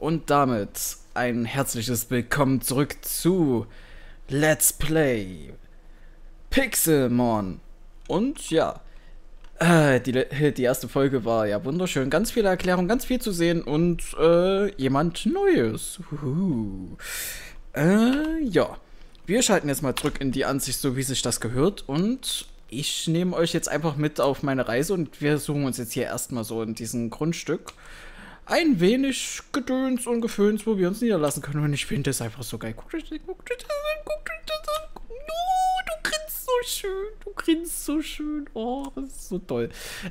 Und damit ein herzliches Willkommen zurück zu Let's Play Pixelmon. Und ja, die erste Folge war ja wunderschön. Ganz viele Erklärungen, ganz viel zu sehen und jemand Neues. Ja, wir schalten jetzt mal zurück in die Ansicht, so wie sich das gehört. Und ich nehme euch jetzt einfach mit auf meine Reise und wir suchen uns jetzt hier erstmal so in diesem Grundstück ein wenig Gedöns und Geföhns, wo wir uns niederlassen können. Und ich finde das einfach so geil. Guckt euch das an. Oh, du grinst so schön. Du grinst so schön. Oh, das ist so toll.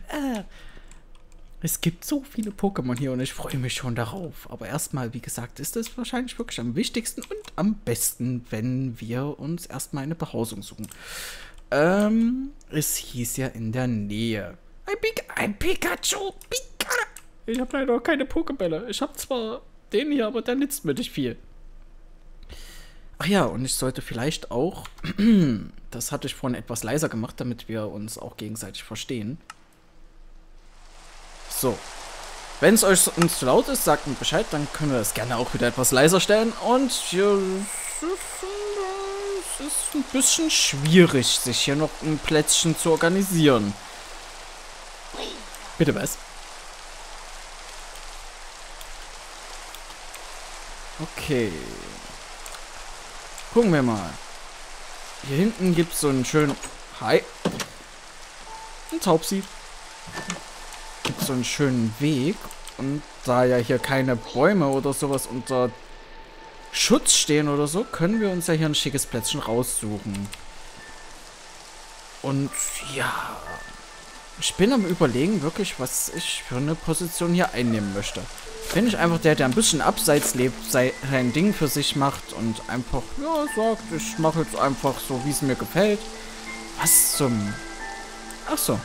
Es gibt so viele Pokémon hier und ich freue mich schon darauf. Aber erstmal, wie gesagt, ist es wahrscheinlich wirklich am wichtigsten und am besten, wenn wir uns erstmal eine Behausung suchen. Es hieß ja in der Nähe. Ein Pikachu. Ich habe leider auch keine Pokébälle. Ich habe zwar den hier, aber der nützt mir nicht viel. Ach ja, und ich sollte vielleicht auch, das hatte ich vorhin etwas leiser gemacht, damit wir uns auch gegenseitig verstehen. So. Wenn es euch uns zu laut ist, sagt mir Bescheid, dann können wir das gerne auch wieder etwas leiser stellen. Und hier es ist ein bisschen schwierig, sich hier noch ein Plätzchen zu organisieren. Bitte was? Okay. Gucken wir mal. Hier hinten gibt es so einen schönen... Hi. Ein Taubsi. Gibt so einen schönen Weg. Und da ja hier keine Bäume oder sowas unter Schutz stehen oder so, können wir uns ja hier ein schickes Plätzchen raussuchen. Und ja... Ich bin am Überlegen, wirklich, was ich für eine Position hier einnehmen möchte. Bin ich einfach der ein bisschen abseits lebt, sein Ding für sich macht und einfach, ja, sagt, ich mache jetzt einfach so, wie es mir gefällt. Was zum... Ach so.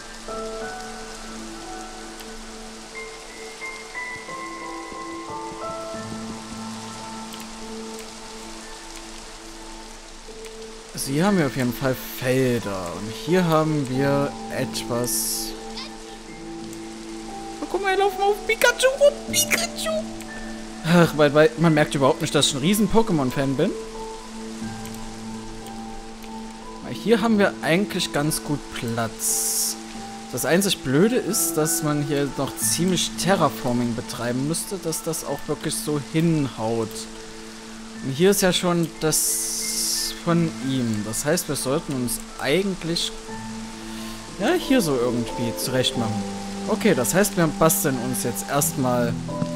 Also hier haben wir auf jeden Fall Felder. Und hier haben wir etwas... Oh, guck mal, wir laufen auf Pikachu. Oh, Pikachu. Ach, weil man merkt überhaupt nicht, dass ich ein riesen Pokémon-Fan bin. Weil hier haben wir eigentlich ganz gut Platz. Das einzig Blöde ist, dass man hier noch ziemlich Terraforming betreiben müsste, dass das auch wirklich so hinhaut. Und hier ist ja schon das von ihm. Das heißt, wir sollten uns eigentlich ja hier so irgendwie zurecht machen. Okay, das heißt, wir basteln uns jetzt erstmal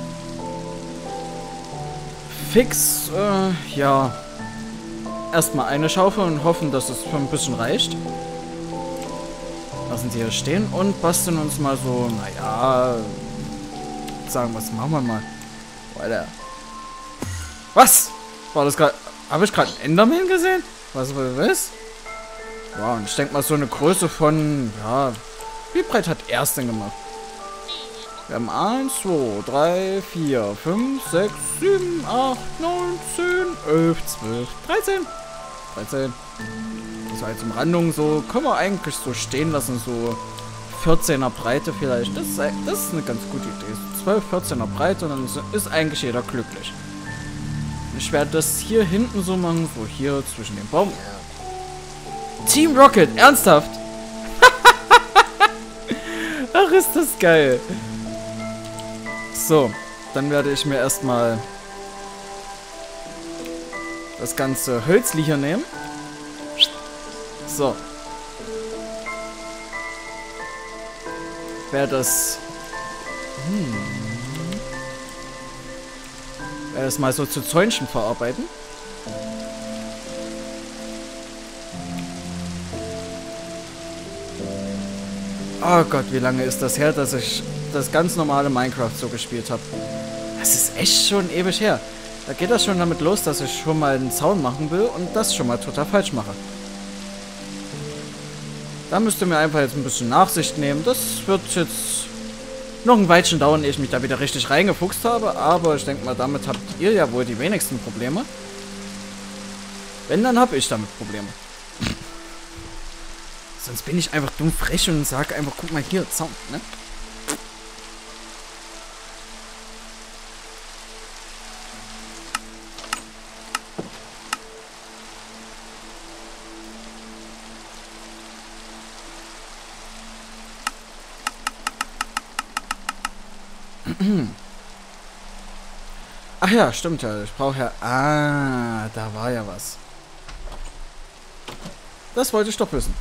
fix, ja, erstmal eine Schaufel und hoffen, dass es für ein bisschen reicht. Lassen sie hier stehen und basteln uns mal so, naja, sagen, was machen wir mal? Alter. Was? War das gerade, habe ich gerade einen Enderman gesehen? Was? Wow, und ich denke mal so eine Größe von, ja, wie breit hat er es denn gemacht? Wir haben 1, 2, 3, 4, 5, 6, 7, 8, 9, 10, 11, 12, 13. 13. Das war jetzt Umrandung so. Können wir eigentlich so stehen lassen, so 14er Breite vielleicht. Das ist eine ganz gute Idee. 12, 14er Breite und dann ist eigentlich jeder glücklich. Ich werde das hier hinten so machen, so hier zwischen den Baum. Team Rocket, ernsthaft? Ach, ist das geil. So, dann werde ich mir erstmal das ganze Hölzli hier nehmen. So. Ich werde das... werde das mal so zu Zäunchen verarbeiten. Oh Gott, wie lange ist das her, dass ich das ganz normale Minecraft so gespielt habe. Das ist echt schon ewig her. Da geht das schon damit los, dass ich schon mal einen Zaun machen will und das schon mal total falsch mache. Da müsst ihr mir einfach jetzt ein bisschen Nachsicht nehmen. Das wird jetzt noch ein Weilchen dauern, ehe ich mich da wieder richtig reingefuchst habe. Aber ich denke mal, damit habt ihr ja wohl die wenigsten Probleme. Wenn, dann habe ich damit Probleme. Sonst bin ich einfach dumm frech und sage einfach, guck mal hier, Zaun, ne? Ach ja, stimmt ja. Ich brauche ja... Ah, da war ja was. Das wollte ich doch wissen.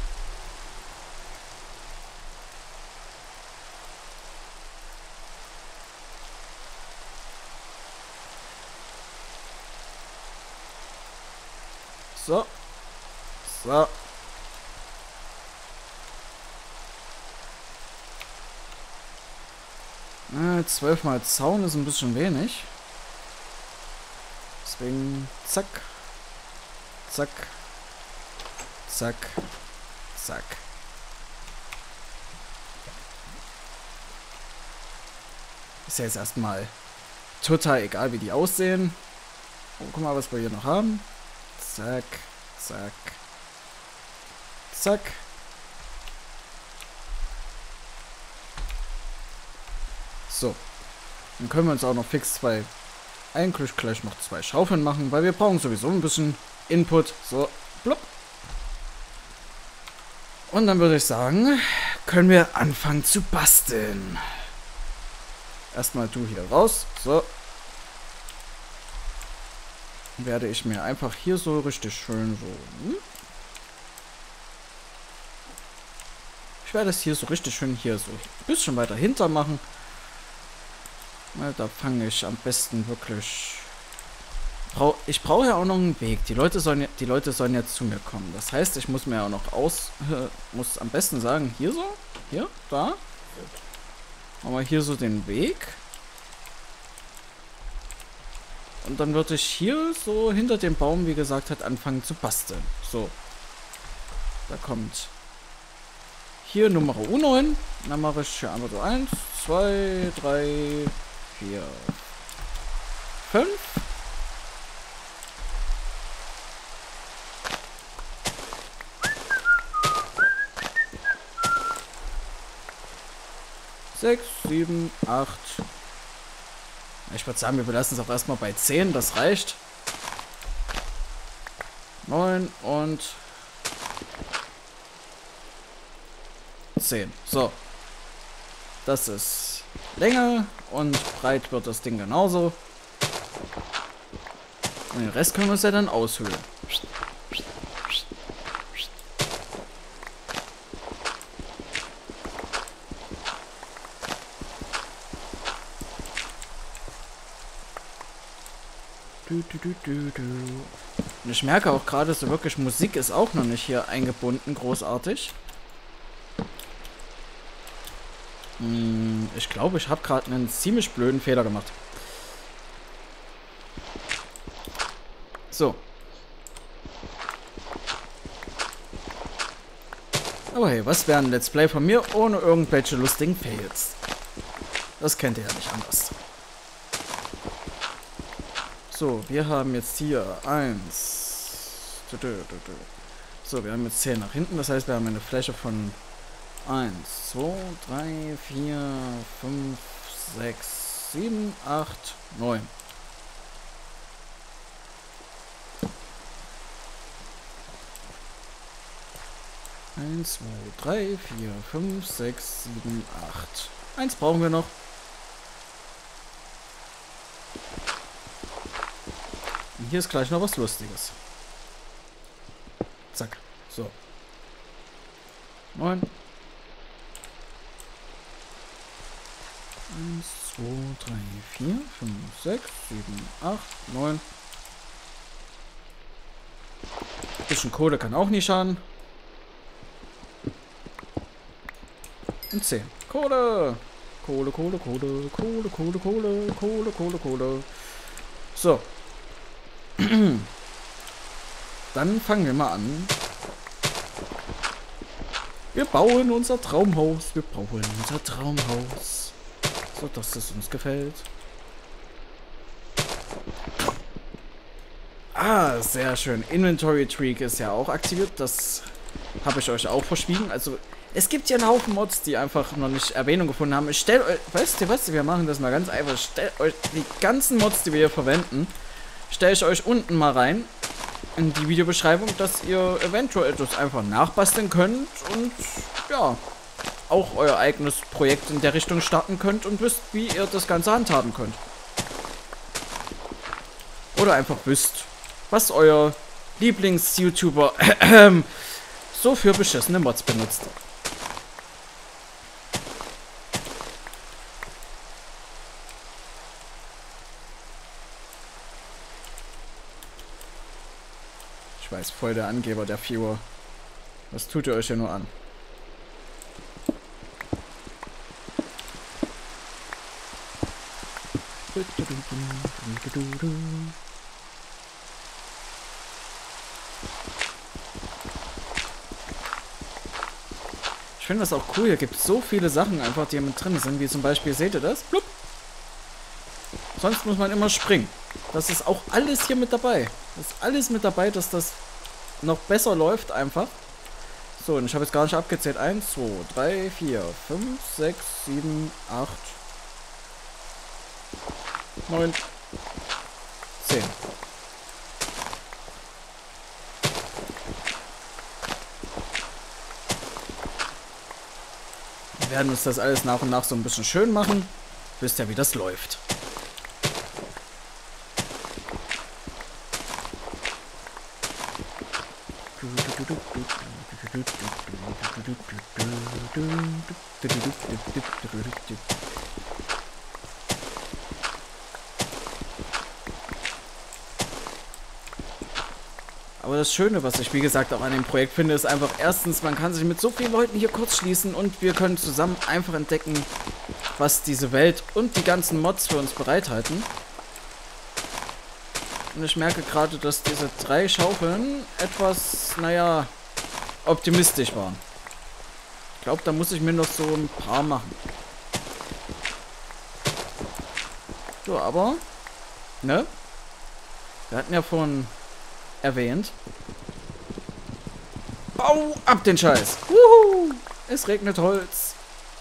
So. So. Ah, 12 mal Zaun ist ein bisschen wenig. Deswegen zack. Zack. Zack. Zack. Ist ja jetzt erstmal total egal, wie die aussehen. Oh, guck mal, was wir hier noch haben. Zack. Zack. Zack. So. Dann können wir uns auch noch fix eigentlich gleich noch 2 Schaufeln machen, weil wir brauchen sowieso ein bisschen Input. So, blub. Und dann würde ich sagen, können wir anfangen zu basteln. Erstmal du hier raus. So. Werde ich mir einfach hier so richtig schön so... Ich werde es hier so richtig schön hier so ein bisschen weiter hinter machen. Na, da fange ich am besten wirklich... Ich brauche ja auch noch einen Weg. Die Leute sollen ja zu mir kommen. Das heißt, ich muss mir auch noch muss am besten sagen, hier so, hier, da. Machen wir hier so den Weg. Und dann würde ich hier so hinter dem Baum, wie gesagt hat, anfangen zu basteln. So. Da kommt hier Nummer U9. Dann mache ich hier einfach so 1, 2, 3, 4, 5. Sechs, 7, 8. Ich würde sagen, wir belassen es auch erstmal bei 10. Das reicht. 9 und 10. So. Das ist Länge und breit wird das Ding genauso. Und den Rest können wir uns ja dann aushöhlen. Und ich merke auch gerade, so wirklich Musik ist auch noch nicht hier eingebunden, großartig. Ich glaube, ich habe gerade einen ziemlich blöden Fehler gemacht. So. Aber hey, was wäre ein Let's Play von mir ohne irgendwelche lustigen Fails? Das kennt ihr ja nicht anders. So, wir haben jetzt hier 1. So, wir haben jetzt 10 nach hinten. Das heißt, wir haben eine Fläche von 1, 2, 3, 4, 5, 6, 7, 8, 9. Eins, 2, 3, 4, 5, 6, 7, 8. 1 brauchen wir noch. Und hier ist gleich noch was Lustiges. Zack. So. 9. 1, 2, 3, 4, 5, 6, 7, 8, 9. Ein bisschen Kohle kann auch nicht schaden. Und 10. Kohle! Kohle, Kohle, Kohle, Kohle, Kohle, Kohle, Kohle, Kohle, Kohle. So. Dann fangen wir mal an. Wir bauen unser Traumhaus. Wir bauen unser Traumhaus. So, dass es uns gefällt. Ah, sehr schön. Inventory Tweak ist ja auch aktiviert. Das habe ich euch auch verschwiegen. Also, es gibt ja einen Haufen Mods, die einfach noch nicht Erwähnung gefunden haben. Ich stelle euch, weißt du, wir machen das mal ganz einfach. Stellt euch die ganzen Mods, die wir hier verwenden, stelle ich euch unten mal rein in die Videobeschreibung, dass ihr eventuell das einfach nachbasteln könnt und ja, auch euer eigenes Projekt in der Richtung starten könnt und wisst, wie ihr das Ganze handhaben könnt. Oder einfach wisst, was euer Lieblings-YouTuber so für beschissene Mods benutzt. Ich weiß, voll der Angeber, der Viewer. Was tut ihr euch ja nur an? Ich finde das auch cool. Hier gibt es so viele Sachen einfach, die hier mit drin sind. Wie zum Beispiel, seht ihr das? Blub. Sonst muss man immer springen. Das ist auch alles hier mit dabei. Das ist alles mit dabei, dass das noch besser läuft einfach. So, und ich habe jetzt gar nicht abgezählt. 1, 2, 3, 4, 5, 6, 7, 8, 9, 10. Wir werden uns das alles nach und nach so ein bisschen schön machen. Wisst ihr, wie das läuft. Aber das Schöne, was ich wie gesagt auch an dem Projekt finde, ist einfach erstens, man kann sich mit so vielen Leuten hier kurz schließen und wir können zusammen einfach entdecken, was diese Welt und die ganzen Mods für uns bereithalten. Und ich merke gerade, dass diese 3 Schaufeln etwas, naja, optimistisch waren. Ich glaube, da muss ich mir noch so ein paar machen. So, aber, ne? Wir hatten ja vorhin erwähnt. Bau ab den Scheiß! Wuhu! Es regnet Holz.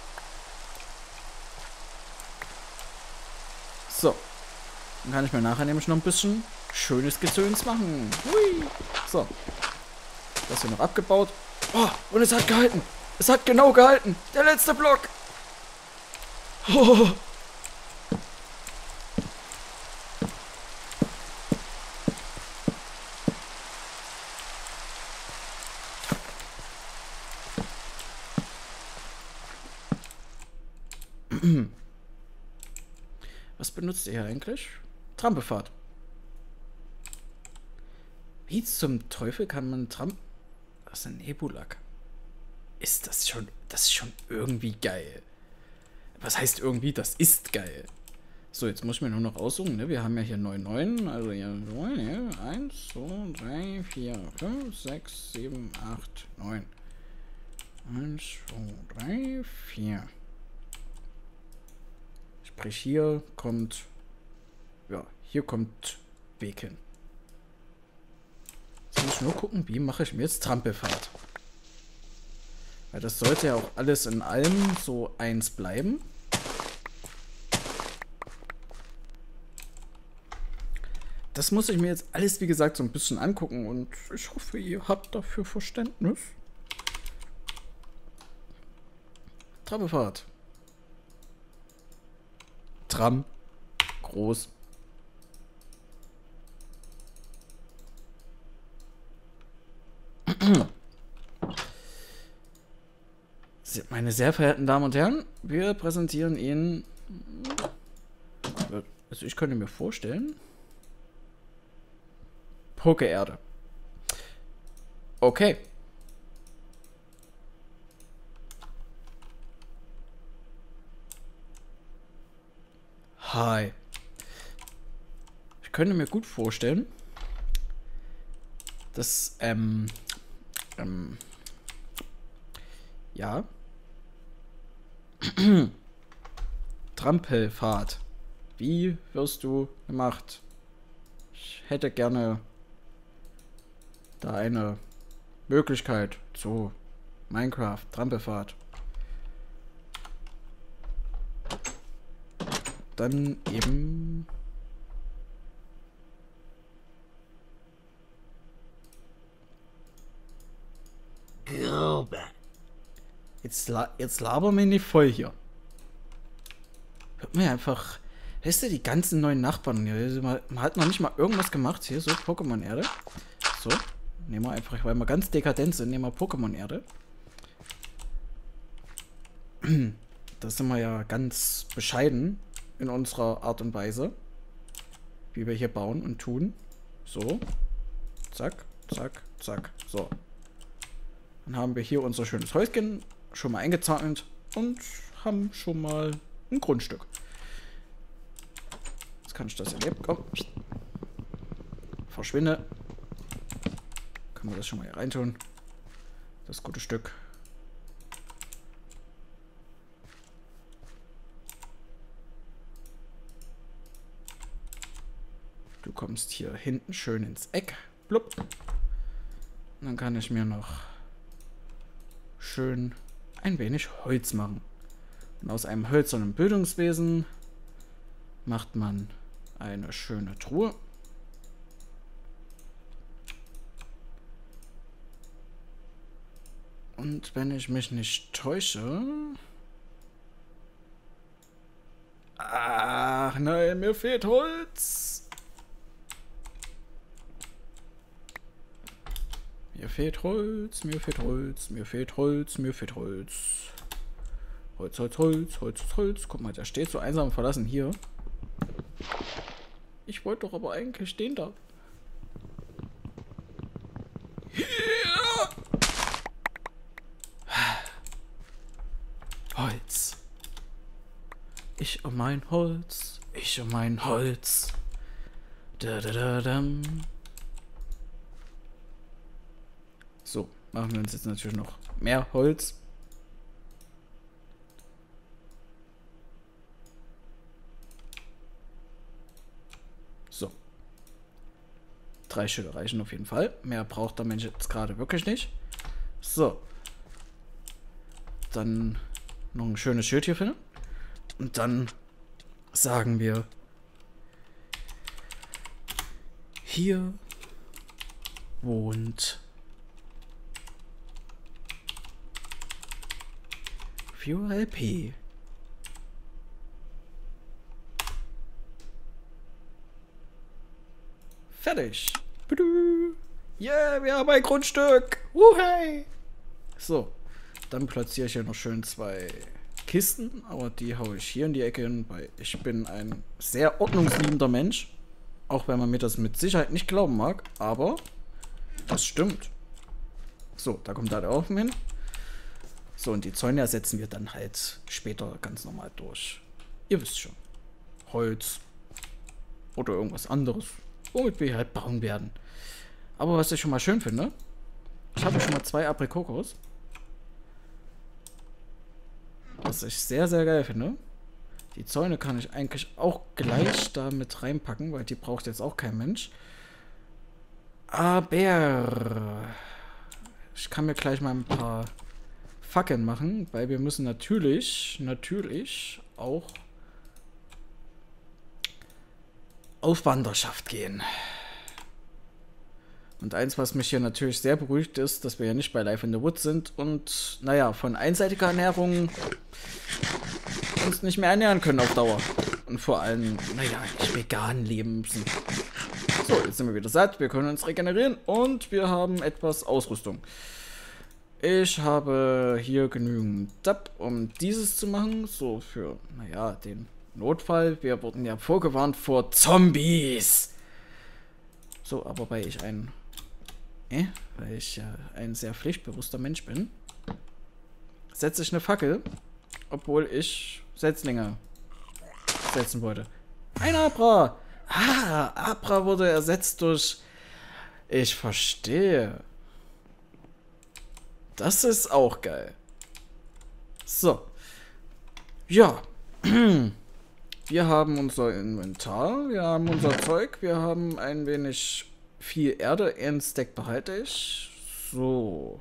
So. Dann kann ich mir nachher nämlich noch ein bisschen schönes Gezöns machen. Hui. So. Das hier noch abgebaut. Oh, und es hat gehalten. Es hat genau gehalten. Der letzte Block. Oh. Was benutzt ihr hier eigentlich? Trampelfahrt. Wie zum Teufel kann man Das ist ein Nebulak. Ist das schon... Das ist schon irgendwie geil. Was heißt irgendwie? Das ist geil. So, jetzt muss ich mir nur noch aussuchen, ne? Wir haben ja hier 9, also hier 1, 2, 3, 4, 5, 6, 7, 8, 9. 1, 2, 3, 4. Sprich, hier kommt... Ja, hier kommt Weg hin. Jetzt muss ich nur gucken, wie mache ich mir jetzt Trampelfahrt. Weil das sollte ja auch alles in allem so 1 bleiben. Das muss ich mir jetzt alles, wie gesagt, so ein bisschen angucken und ich hoffe, ihr habt dafür Verständnis. Trampelfahrt. Tram. Groß. Meine sehr verehrten Damen und Herren, wir präsentieren Ihnen... Also ich könnte mir vorstellen... Pokeerde. Okay. Hi. Ich könnte mir gut vorstellen, dass, ja. Trampelfahrt. Wie wirst du gemacht? Ich hätte gerne da eine Möglichkeit zu Minecraft Trampelfahrt. Dann eben Jetzt labern wir nicht voll hier. Hört mir einfach... Weißt du, die ganzen neuen Nachbarn hier. Man hat noch nicht mal irgendwas gemacht. Hier, so, Pokémon-Erde. So, nehmen wir einfach, weil wir ganz dekadent sind, nehmen wir Pokémon-Erde. Da sind wir ja ganz bescheiden in unserer Art und Weise, wie wir hier bauen und tun. So. Zack, zack, zack. So. Dann haben wir hier unser schönes Häuschen schon mal eingezahnt und haben schon mal ein Grundstück. Jetzt kann ich das erleben. Komm. Verschwinde. Können wir das schon mal hier reintun. Das gute Stück. Du kommst hier hinten schön ins Eck. Blub. Und dann kann ich mir noch schön ein wenig Holz machen. Und aus einem hölzernen Bildungswesen macht man eine schöne Truhe. Und wenn ich mich nicht täusche... Ach nein, mir fehlt Holz. Mir fehlt Holz, mir fehlt Holz, mir fehlt Holz, mir fehlt Holz. Holz, Holz, Holz, Holz, Holz. Guck mal, der steht so einsam verlassen hier. Ich wollte doch aber eigentlich den da. Holz. Ich um mein Holz. Ich um mein Holz. Da, da, da, dam. So, machen wir uns jetzt natürlich noch mehr Holz. So. 3 Stücke reichen auf jeden Fall. Mehr braucht der Mensch jetzt gerade wirklich nicht. So. Dann noch ein schönes Schild hier finden. Und dann sagen wir, hier wohnt Viewer LP. Fertig. Yeah, wir haben ein Grundstück. Hey. So, dann platziere ich hier noch schön 2 Kisten, aber die haue ich hier in die Ecke hin, weil ich bin ein sehr ordnungsliebender Mensch. Auch wenn man mir das mit Sicherheit nicht glauben mag, aber das stimmt. So, da kommt da der Ofen hin. So, und die Zäune ersetzen wir dann halt später ganz normal durch. Ihr wisst schon. Holz. Oder irgendwas anderes, womit wir halt bauen werden. Aber was ich schon mal schön finde, ich habe schon mal 2 Aprikokos. Was ich sehr, sehr geil finde. Die Zäune kann ich eigentlich auch gleich da mit reinpacken, weil die braucht jetzt auch kein Mensch. Aber ich kann mir gleich mal ein paar Fackeln machen, weil wir müssen natürlich auch auf Wanderschaft gehen. Und eins, was mich hier natürlich sehr beruhigt, ist, dass wir ja nicht bei Life in the Woods sind und, naja, von einseitiger Ernährung uns nicht mehr ernähren können auf Dauer. Und vor allem, naja, nicht vegan leben müssen. So, jetzt sind wir wieder satt, wir können uns regenerieren und wir haben etwas Ausrüstung. Ich habe hier genügend Dab, um dieses zu machen, so für, naja, den Notfall. Wir wurden ja vorgewarnt vor Zombies. So, aber weil ich ein sehr pflichtbewusster Mensch bin, setze ich eine Fackel, obwohl ich Setzlinge setzen wollte. Ein Abra! Ah, Abra wurde ersetzt durch... Ich verstehe. Das ist auch geil. So. Ja. Wir haben unser Inventar, wir haben unser Zeug, wir haben ein wenig viel Erde, ein Stack behalte ich. So.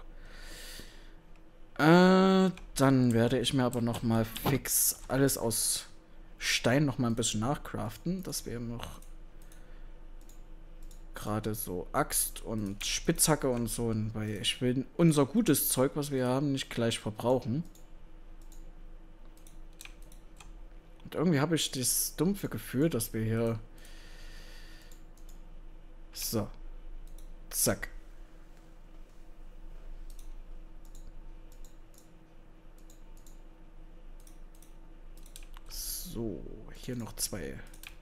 Dann werde ich mir aber nochmal fix alles aus Stein nochmal ein bisschen nachcraften, dass wir noch gerade so Axt und Spitzhacke und so, weil ich will unser gutes Zeug, was wir haben, nicht gleich verbrauchen. Und irgendwie habe ich das dumpfe Gefühl, dass wir hier... So. Zack. So, hier noch 2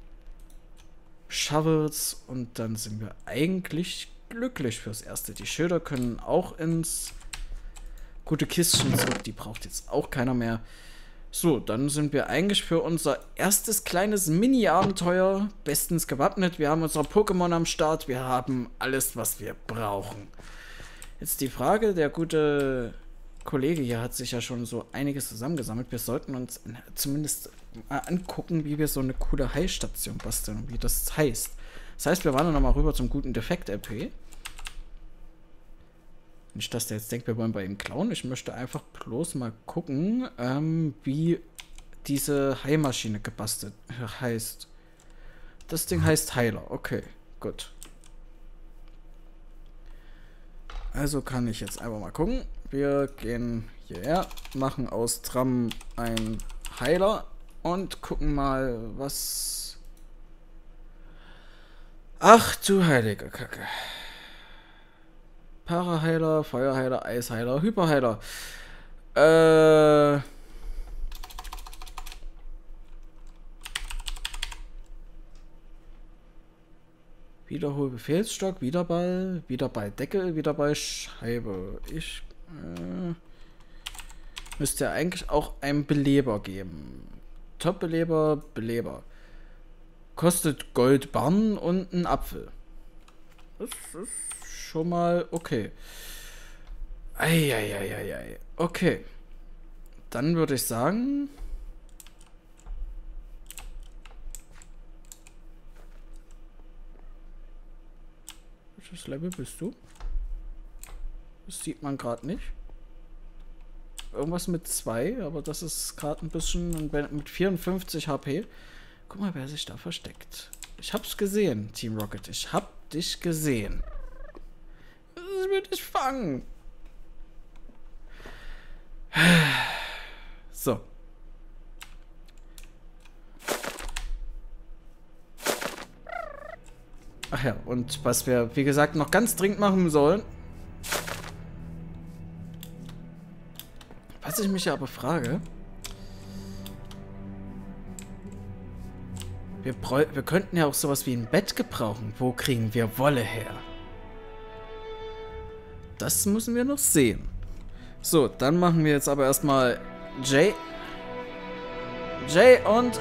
Shovels und dann sind wir eigentlich glücklich fürs Erste. Die Schilder können auch ins gute Kistchen zurück. Die braucht jetzt auch keiner mehr. So, dann sind wir eigentlich für unser erstes kleines Mini-Abenteuer bestens gewappnet. Wir haben unsere Pokémon am Start. Wir haben alles, was wir brauchen. Jetzt die Frage, der gute Kollege hier hat sich ja schon so einiges zusammengesammelt. Wir sollten uns zumindest mal angucken, wie wir so eine coole Heilstation basteln, wie das heißt. Das heißt, wir wandern nochmal rüber zum guten Defekt-LP. Nicht, dass der jetzt denkt, wir wollen bei ihm klauen. Ich möchte einfach bloß mal gucken, wie diese Heilmaschine gebastelt heißt. Das Ding heißt Heiler. Okay, gut. Also kann ich jetzt einfach mal gucken. Wir gehen hierher, machen aus Tram ein Heiler und gucken mal, was... Ach du heilige Kacke. Paraheiler, Feuerheiler, Eisheiler, Hyperheiler. Wiederholbefehlsstock, Wiederball, Wiederballdeckel, Wiederballscheibe. Ich müsste ja eigentlich auch einen Beleber geben. Top-Beleber, Beleber. Kostet Gold Barren und einen Apfel. Das ist schon mal okay. Eieieiei. Okay. Dann würde ich sagen... Welches Level bist du? Das sieht man gerade nicht. Irgendwas mit 2, aber das ist gerade ein bisschen mit 54 HP. Guck mal, wer sich da versteckt. Ich hab's gesehen, Team Rocket. Ich hab dich gesehen. Ich will dich fangen. So. Ach ja, und was wir, wie gesagt, noch ganz dringend machen sollen. Was ich mich ja aber frage. Wir könnten ja auch sowas wie ein Bett gebrauchen. Wo kriegen wir Wolle her? Das müssen wir noch sehen. So, dann machen wir jetzt aber erstmal Jay und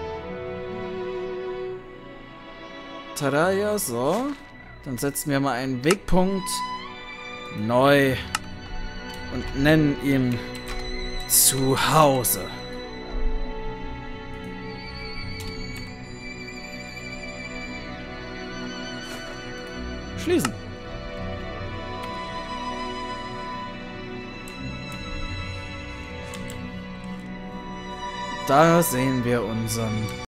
Taraya, so. Dann setzen wir mal einen Wegpunkt neu und nennen ihn Zuhause. Schließen. Da sehen wir unseren